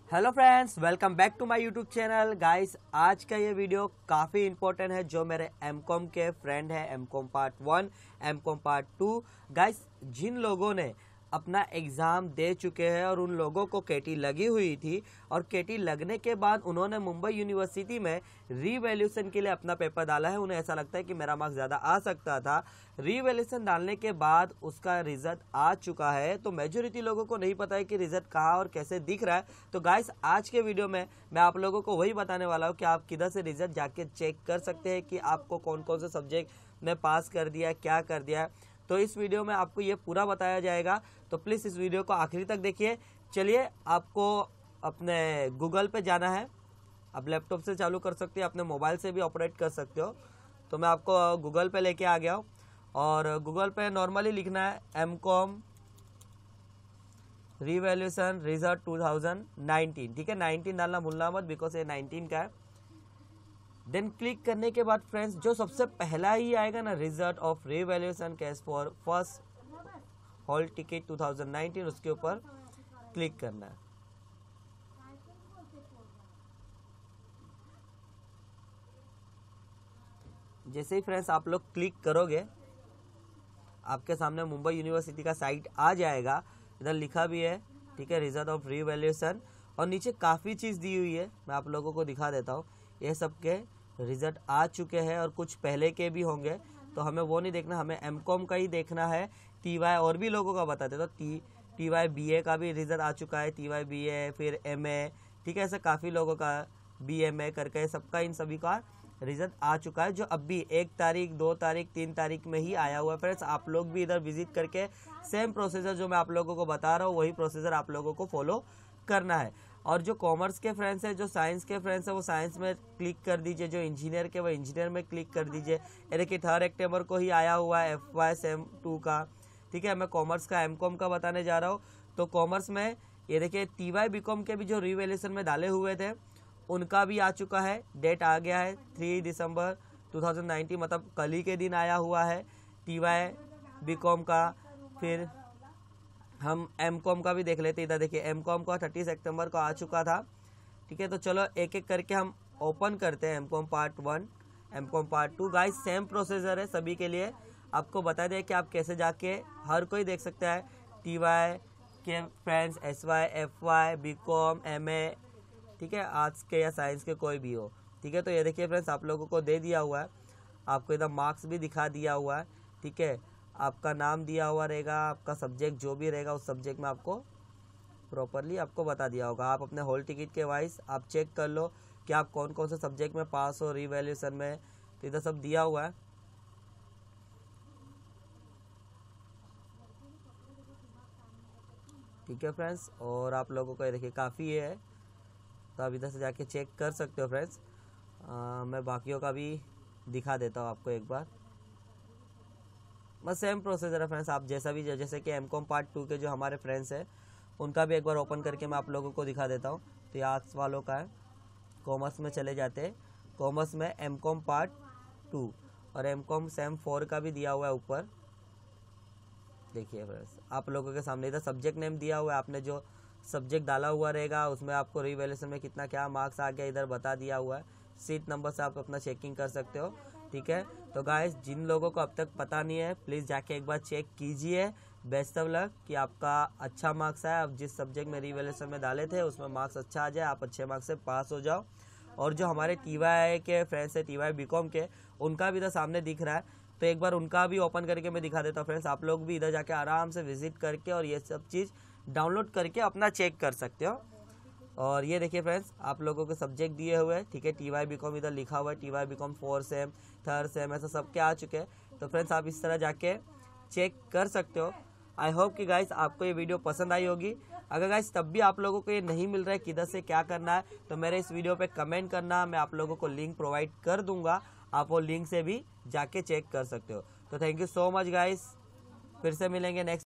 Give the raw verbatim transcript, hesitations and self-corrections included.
Hello friends, welcome back to my YouTube channel. Guys, आज का ये वीडियो काफ़ी इंपॉर्टेंट है। जो मेरे एम कॉम के फ्रेंड है, M com part one, M com part two, guys जिन लोगों ने अपना एग्ज़ाम दे चुके हैं और उन लोगों को केटी लगी हुई थी और केटी लगने के बाद उन्होंने मुंबई यूनिवर्सिटी में रीवैल्यूएशन के लिए अपना पेपर डाला है। उन्हें ऐसा लगता है कि मेरा मार्क्स ज़्यादा आ सकता था। रीवैल्यूएशन डालने के बाद उसका रिजल्ट आ चुका है, तो मेजोरिटी लोगों को नहीं पता है कि रिजल्ट कहाँ और कैसे दिख रहा है। तो गाइस, आज के वीडियो में मैं आप लोगों को वही बताने वाला हूँ कि आप किधर से रिजल्ट जाके चेक कर सकते हैं कि आपको कौन कौन से सब्जेक्ट ने पास कर दिया, क्या कर दिया है। तो इस वीडियो में आपको ये पूरा बताया जाएगा, तो प्लीज़ इस वीडियो को आखिरी तक देखिए। चलिए, आपको अपने गूगल पे जाना है। आप लैपटॉप से चालू कर सकते हो, अपने मोबाइल से भी ऑपरेट कर सकते हो। तो मैं आपको गूगल पे लेके आ गया हूँ और गूगल पे नॉर्मली लिखना है M com revaluation result two thousand nineteen. ठीक है, नाइनटीन डालना भूलना मत, बिकॉज ये नाइनटीन का है। देन क्लिक करने के बाद फ्रेंड्स, जो सबसे पहला ही आएगा ना, result of revaluation case for first hall ticket two thousand nineteen, उसके ऊपर क्लिक करना है। जैसे ही फ्रेंड्स आप लोग क्लिक करोगे, आपके सामने मुंबई यूनिवर्सिटी का साइट आ जाएगा। इधर लिखा भी है, ठीक है, रिजल्ट ऑफ रीवैल्यूएशन, और नीचे काफ़ी चीज़ दी हुई है। मैं आप लोगों को दिखा देता हूँ। ये सब के रिजल्ट आ चुके हैं और कुछ पहले के भी होंगे, तो हमें वो नहीं देखना, हमें एम कॉम का ही देखना है। टी वाई और भी लोगों का बताते, तो T T Y B A का भी रिजल्ट आ चुका है, टी वाई बी ए, फिर एम ए, ठीक है, ऐसे काफ़ी लोगों का बी एम ए करके सबका, इन सभी का रिजल्ट आ चुका है, जो अभी एक तारीख, दो तारीख, तीन तारीख में ही आया हुआ है। फ्रेंड्स, आप लोग भी इधर विजिट करके सेम प्रोसीजर जो मैं आप लोगों को बता रहा हूँ, वही प्रोसीजर आप लोगों को फॉलो करना है। और जो कॉमर्स के फ्रेंड्स हैं, जो साइंस के फ्रेंड्स हैं, वो साइंस में क्लिक कर दीजिए। जो इंजीनियर के, वो इंजीनियर में क्लिक कर दीजिए। ये देखिए, थर्ड अक्टूबर को ही आया हुआ है एफ वाई सेम टू का। ठीक है, मैं कॉमर्स का, एम कॉम का बताने जा रहा हूँ। तो कॉमर्स में ये देखिए, टी वाई बी कॉम के भी जो रिवैल्यूएशन में डाले हुए थे, उनका भी आ चुका है। डेट आ गया है थ्री दिसंबर टू थाउजेंड नाइनटीन, मतलब कल ही के दिन आया हुआ है टी वाई बी कॉम का। फिर हम एम कॉम का भी देख लेते हैं। इधर देखिए, एम कॉम का थर्टी सितंबर को आ चुका था। ठीक है, तो चलो एक एक करके हम ओपन करते हैं। M com part one, M com part two. Guys, same procedure है सभी के लिए। आपको बता दें कि आप कैसे जाके, हर कोई देख सकता है। टी वाई के friends, S Y, F Y, B com, M A, ठीक है, आर्ट्स के या साइंस के कोई भी हो। ठीक है, तो ये देखिए फ्रेंड्स, आप लोगों को दे दिया हुआ है। आपको इधर मार्क्स भी दिखा दिया हुआ है। ठीक है, आपका नाम दिया हुआ रहेगा, आपका सब्जेक्ट जो भी रहेगा उस सब्जेक्ट में आपको प्रॉपरली आपको बता दिया होगा। आप अपने हॉल टिकट के वाइज आप चेक कर लो कि आप कौन कौन से सब्जेक्ट में पास हो रीवैल्यूएशन में। तो इधर सब दिया हुआ है। ठीक है फ्रेंड्स, और आप लोगों को ये देखिए काफ़ी है, तो आप इधर से जाके चेक कर सकते हो फ्रेंड्स। मैं बाकियों का भी दिखा देता हूँ आपको एक बार। बस सेम प्रोसीजर है फ्रेंड्स। आप जैसा भी, जैसे कि एम कॉम पार्ट टू के जो हमारे फ्रेंड्स हैं, उनका भी एक बार ओपन करके मैं आप लोगों को दिखा देता हूँ। तो ये आर्ट्स वालों का है। कॉमर्स में चले जाते हैं। कॉमर्स में एम कॉम पार्ट टू और एम कॉम सेम फोर का भी दिया हुआ है ऊपर। देखिए फ्रेंड्स, आप लोगों के सामने इधर सब्जेक्ट नेम दिया हुआ है। आपने जो सब्जेक्ट डाला हुआ रहेगा उसमें आपको रिवैल्यूएशन में कितना क्या मार्क्स आ गया, इधर बता दिया हुआ है। सीट नंबर से आप अपना चेकिंग कर सकते हो। ठीक है, तो गाइस, जिन लोगों को अब तक पता नहीं है, प्लीज़ जाके एक बार चेक कीजिए। बेस्ट ऑफ लक कि आपका अच्छा मार्क्स आए। आप जिस सब्जेक्ट में रिवैल्यूएशन में डाले थे उसमें मार्क्स अच्छा आ जाए, आप अच्छे मार्क्स से पास हो जाओ। और जो हमारे टी वाई के फ्रेंड्स है, टी वाई बी कॉम के, उनका भी इधर सामने दिख रहा है, तो एक बार उनका भी ओपन करके मैं दिखा देता हूँ फ्रेंड्स। आप लोग भी इधर जाके आराम से विजिट करके और ये सब चीज़ डाउनलोड करके अपना चेक कर सकते हो। और ये देखिए फ्रेंड्स, आप लोगों के सब्जेक्ट दिए हुए हैं। ठीक है, टी वाई बी कॉम इधर लिखा हुआ है, T Y B com four sem, third sem, ऐसा सबके आ चुके हैं। तो फ्रेंड्स, आप इस तरह जाके चेक कर सकते हो। आई होप कि गाइस आपको ये वीडियो पसंद आई होगी। अगर गाइस तब भी आप लोगों को ये नहीं मिल रहा है किधर से क्या करना है, तो मेरे इस वीडियो पे कमेंट करना, मैं आप लोगों को लिंक प्रोवाइड कर दूंगा। आप वो लिंक से भी जाके चेक कर सकते हो। तो thank you so much guys, फिर से मिलेंगे नेक्स्ट